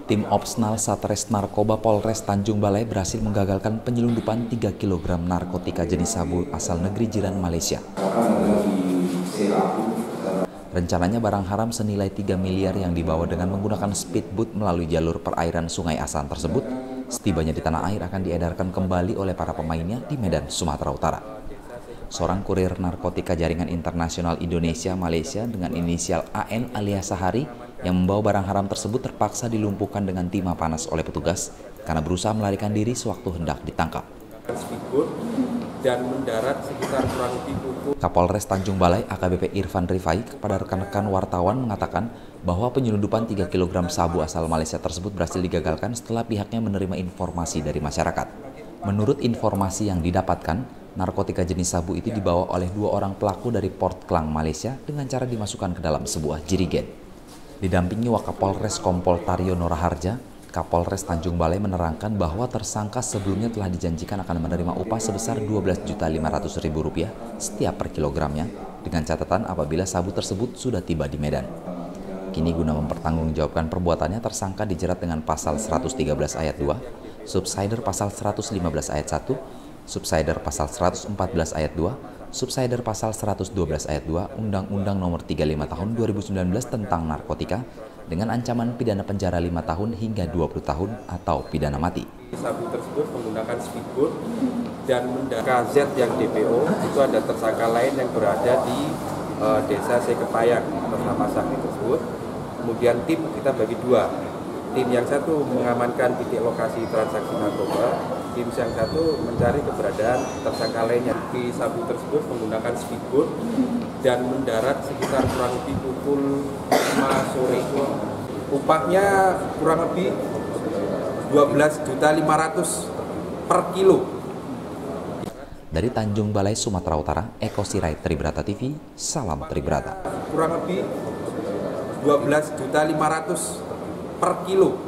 Tim Opsnal Satres Narkoba Polres Tanjung Balai berhasil menggagalkan penyelundupan 3 kg narkotika jenis sabu asal negeri jiran Malaysia. Rencananya barang haram senilai 3 miliar yang dibawa dengan menggunakan speedboat melalui jalur perairan Sungai Asan tersebut, setibanya di tanah air akan diedarkan kembali oleh para pemainnya di Medan, Sumatera Utara. Seorang kurir narkotika jaringan internasional Indonesia-Malaysia dengan inisial AN alias Sahari yang membawa barang haram tersebut terpaksa dilumpuhkan dengan timah panas oleh petugas karena berusaha melarikan diri sewaktu hendak ditangkap. Dan mendarat sekitar kurang lebih pukul. Kapolres Tanjung Balai AKBP Irfan Rifai kepada rekan-rekan wartawan mengatakan bahwa penyelundupan 3 kg sabu asal Malaysia tersebut berhasil digagalkan setelah pihaknya menerima informasi dari masyarakat. Menurut informasi yang didapatkan, narkotika jenis sabu itu dibawa oleh 2 orang pelaku dari Port Klang, Malaysia dengan cara dimasukkan ke dalam sebuah jerigen. Didampingi Wakapolres Kompol Taryo Noraharja, Kapolres Tanjung Balai menerangkan bahwa tersangka sebelumnya telah dijanjikan akan menerima upah sebesar Rp12.500.000 setiap per kilogramnya dengan catatan apabila sabu tersebut sudah tiba di Medan. Kini guna mempertanggungjawabkan perbuatannya, tersangka dijerat dengan pasal 113 ayat 2, subsider pasal 115 ayat 1, subsider pasal 114 ayat 2, subsider pasal 112 ayat 2 Undang-Undang Nomor 35 Tahun 2019 tentang narkotika dengan ancaman pidana penjara 5 tahun hingga 20 tahun atau pidana mati. Sabu tersebut menggunakan speedboat dan KZ yang DPO itu ada tersangka lain yang berada di desa Sekepayang bersama saksi tersebut. Kemudian tim kita bagi 2. Tim yang satu mengamankan titik lokasi transaksi narkoba, tim yang satu mencari keberadaan tersangka lainnya. Di sabu tersebut menggunakan speedboat dan mendarat sekitar kurang lebih pukul 5 sore. Upahnya kurang lebih Rp12.500.000 per kilo. Dari Tanjung Balai, Sumatera Utara, Eko Sirait, Tribrata TV, salam Tribrata. Kurang lebih Rp12.500.000 per kilo.